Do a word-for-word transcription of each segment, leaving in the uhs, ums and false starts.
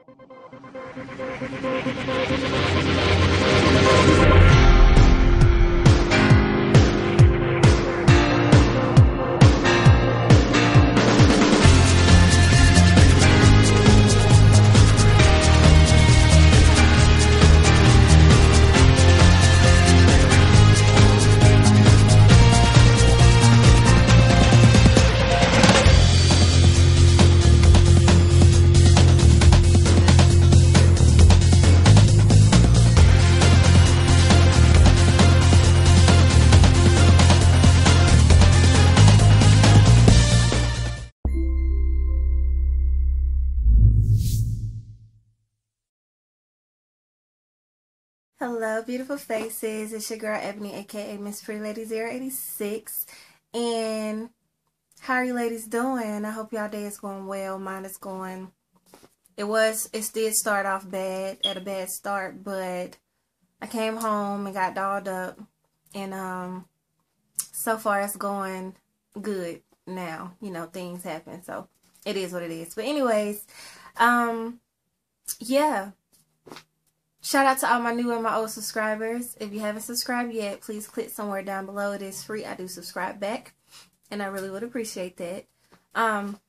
Hello beautiful faces, it's your girl Ebony aka Miss Pretty Lady zero eight six, and how are you ladies doing? I hope y'all day is going well. Mine is going, it was, it did start off bad, at a bad start, but I came home and got dolled up, and um, so far it's going good now. You know, things happen, so it is what it is. But anyways, um, yeah. Shout out to all my new and my old subscribers. If you haven't subscribed yet, please click somewhere down below. It is free. I do subscribe back, and I really would appreciate that. Um,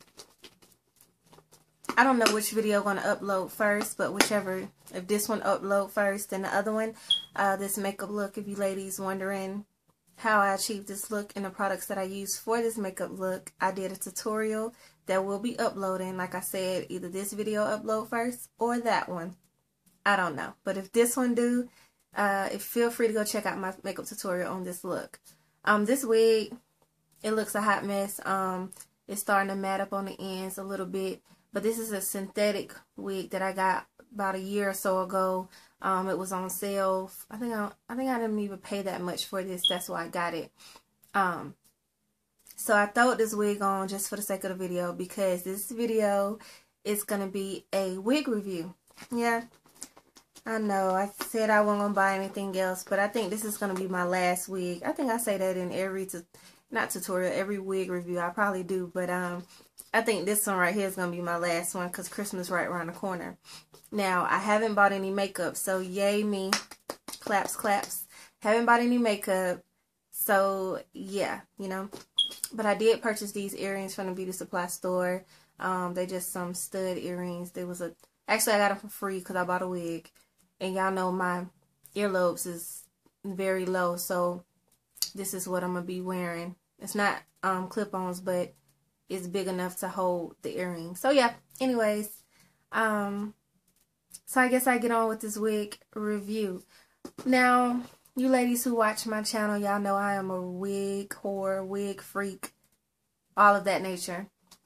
I don't know which video I'm going to upload first, but whichever, if this one upload first, then the other one, uh, this makeup look, if you ladies wondering how I achieved this look and the products that I use for this makeup look, I did a tutorial that will be uploading. Like I said, either this video upload first or that one. I don't know, but if this one do, uh, if, feel free to go check out my makeup tutorial on this look. Um, this wig, it looks a hot mess. Um, it's starting to mat up on the ends a little bit, but this is a synthetic wig that I got about a year or so ago. Um, it was on sale. I think I, I think I didn't even pay that much for this. That's why I got it. Um, so I throw this wig on just for the sake of the video, because this video is gonna be a wig review. Yeah. I know, I said I wasn't going to buy anything else, but I think this is going to be my last wig. I think I say that in every, tu not tutorial, every wig review. I probably do, but um, I think this one right here is going to be my last one, because Christmas is right around the corner. Now, I haven't bought any makeup, so yay me. Claps, claps. Haven't bought any makeup, so yeah, you know. But I did purchase these earrings from the beauty supply store. Um, they just some stud earrings. There was a, actually I got them for free because I bought a wig. And y'all know my earlobes is very low, so this is what I'm going to be wearing. It's not um, clip-ons, but it's big enough to hold the earrings. So yeah, anyways, um, so I guess I get on with this wig review. Now, you ladies who watch my channel, y'all know I am a wig whore, wig freak, all of that nature.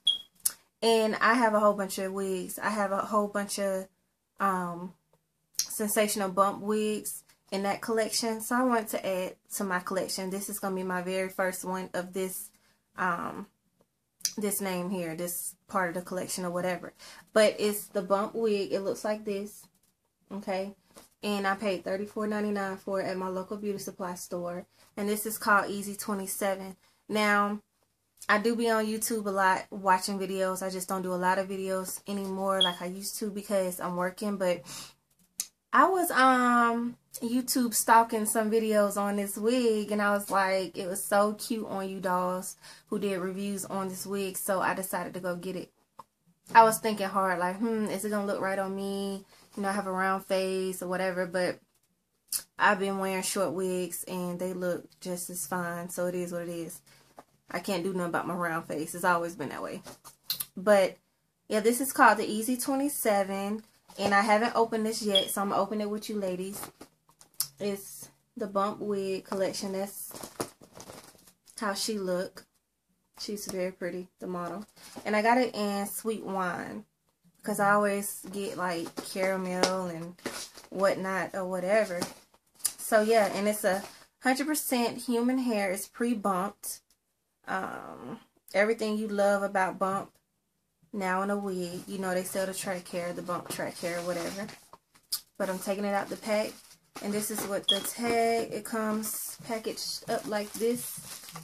And I have a whole bunch of wigs. I have a whole bunch of um, Sensational bump wigs in that collection, so I wanted to add to my collection. This is going to be my very first one of this um this name here, this part of the collection or whatever, but it's the bump wig. It looks like this, okay, and I paid thirty-four ninety-nine for it at my local beauty supply store, and this is called Easy twenty-seven. Now, I do be on YouTube a lot watching videos. I just don't do a lot of videos anymore like I used to because I'm working, but I was um YouTube stalking some videos on this wig, and I was like, it was so cute on you dolls who did reviews on this wig, so I decided to go get it. I was thinking hard, like, hmm, is it gonna look right on me? You know, I have a round face or whatever, but I've been wearing short wigs and they look just as fine, so it is what it is. I can't do nothing about my round face. It's always been that way. But yeah, this is called the Easy twenty-seven. And I haven't opened this yet, so I'm going to open it with you ladies. It's the bump wig collection. That's how she look. She's very pretty, the model. And I got it in sweet wine, because I always get like caramel and whatnot or whatever. So yeah, and it's a one hundred percent human hair. It's pre-bumped. Um, everything you love about bump. Now in a wig, you know, they sell the track hair, the bump track hair, whatever. But I'm taking it out the pack, and this is what the tag, it comes packaged up like this.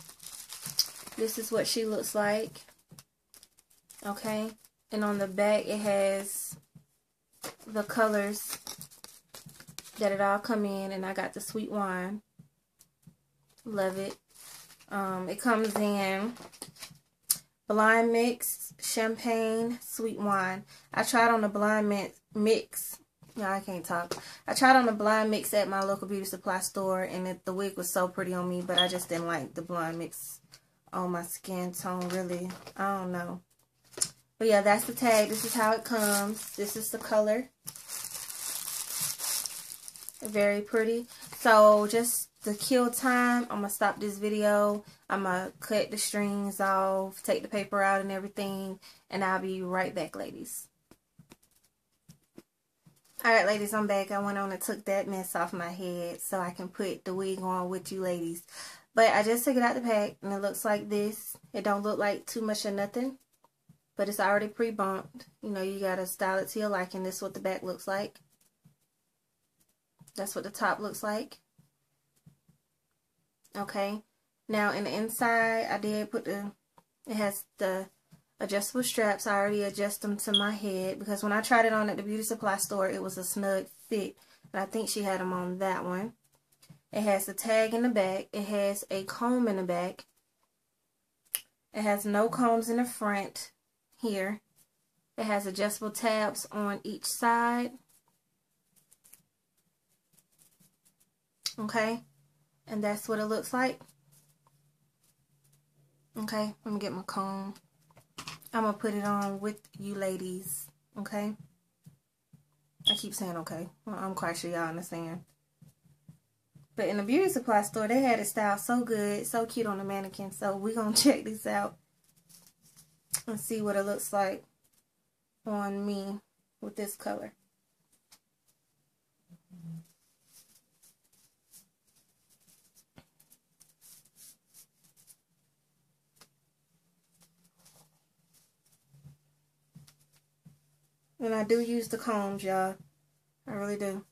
This is what she looks like. Okay, and on the back it has the colors that it all come in, and I got the sweet wine. Love it. Um, it comes in blind mix, champagne, sweet wine. I tried on the blind mix. mix. No, I can't talk. I tried on the blind mix at my local beauty supply store, and it, the wig was so pretty on me, but I just didn't like the blind mix on my skin tone, really. I don't know. But yeah, that's the tag. This is how it comes. This is the color. Very pretty. So just to kill time, I'm going to stop this video. I'm going to cut the strings off, take the paper out and everything, and I'll be right back, ladies. Alright, ladies, I'm back. I went on and took that mess off my head so I can put the wig on with you ladies. But I just took it out the pack, and it looks like this. It don't look like too much of nothing, but it's already pre-bumped. You know, you got to style it to your liking. This is what the back looks like. That's what the top looks like. Okay. Now, in the inside, I did put the, it has the adjustable straps. I already adjust them to my head because when I tried it on at the beauty supply store, it was a snug fit. And I think she had them on that one. It has the tag in the back. It has a comb in the back. It has no combs in the front here. It has adjustable tabs on each side. Okay. And that's what it looks like. Okay. Let me get my comb. I'm going to put it on with you ladies. Okay. I keep saying okay. Well, I'm quite sure y'all understand. But in the beauty supply store, they had it styled so good, so cute on the mannequin. So we're going to check this out and see what it looks like on me with this color. And I do use the combs, y'all. I really do.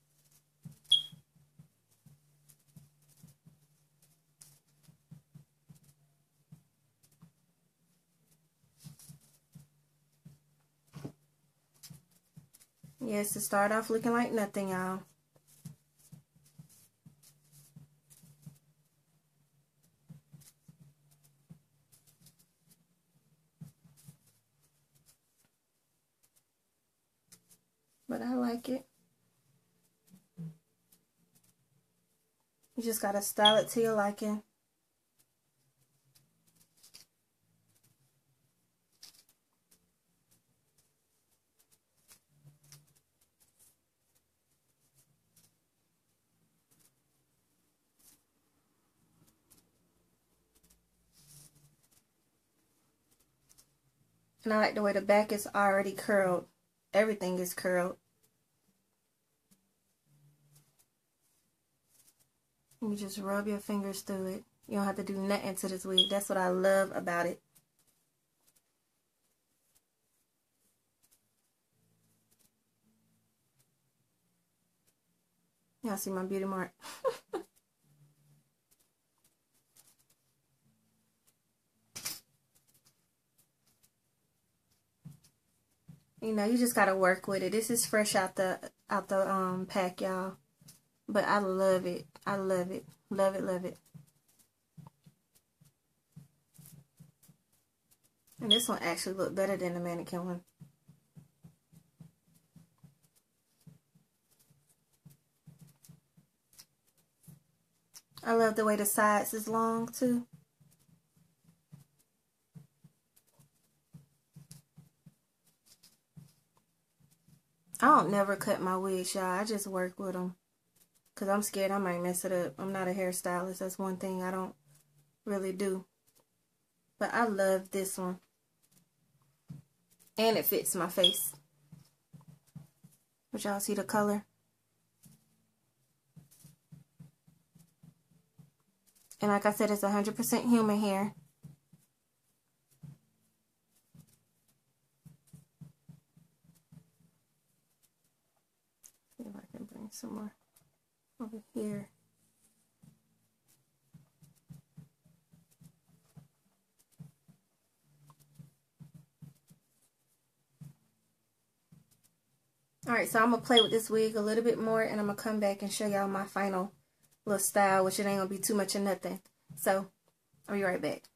Yes, it started off looking like nothing, y'all. But I like it. You just gotta style it to your liking. And I like the way the back is already curled. Everything is curled. You just rub your fingers through it. You don't have to do nothing to this wig. That's what I love about it. Y'all see my beauty mark? You know, you just gotta work with it. This is fresh out the out the um pack, y'all. But I love it. I love it. Love it, love it. And this one actually looked better than the mannequin one. I love the way the sides is long too. I don't never cut my wigs, y'all. I just work with them. Because I'm scared I might mess it up. I'm not a hairstylist. That's one thing I don't really do. But I love this one. And it fits my face. But y'all see the color? And like I said, it's one hundred percent human hair. See if I can bring some more over here. Alright, so I'm going to play with this wig a little bit more, and I'm going to come back and show y'all my final little style, which it ain't going to be too much of nothing. So, I'll be right back.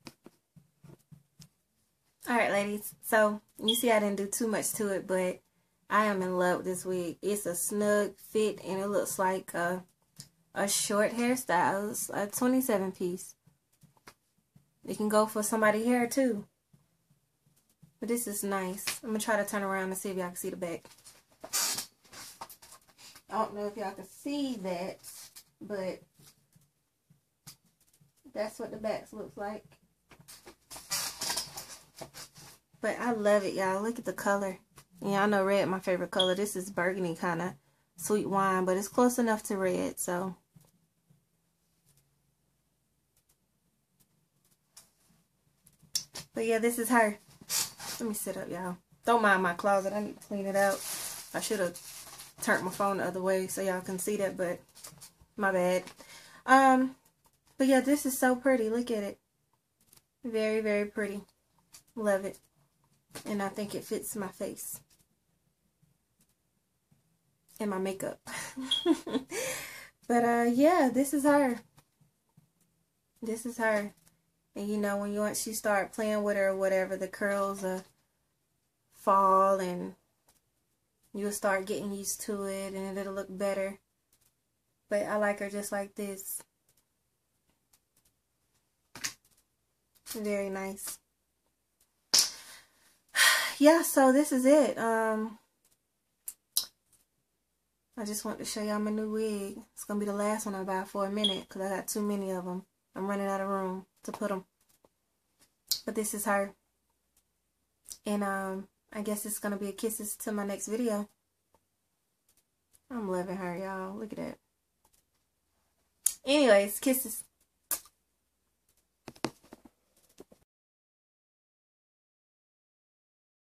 Alright, ladies. So, you see I didn't do too much to it, but I am in love with this wig. It's a snug fit, and it looks like a, a short hairstyle. It's a twenty-seven piece. It can go for somebody's hair, too. But this is nice. I'm going to try to turn around and see if y'all can see the back. I don't know if y'all can see that, but that's what the back looks like. But I love it, y'all. Look at the color. Y'all know red my favorite color. This is burgundy kind of sweet wine, but it's close enough to red, so. But yeah, this is her. Let me sit up, y'all. Don't mind my closet. I need to clean it out. I should have turned my phone the other way so y'all can see that, but my bad. Um, but yeah, this is so pretty. Look at it. Very, very pretty. Love it. And I think it fits my face. And my makeup. But uh, yeah, this is her. This is her. And you know, when you once you start playing with her or whatever, the curls uh, fall and you'll start getting used to it and it'll look better. But I like her just like this. Very nice. Yeah, so this is it. Um, I just want to show y'all my new wig. It's going to be the last one I buy for a minute because I got too many of them. I'm running out of room to put them. But this is her. And um, I guess it's going to be a kisses to my next video. I'm loving her, y'all. Look at that. Anyways, kisses.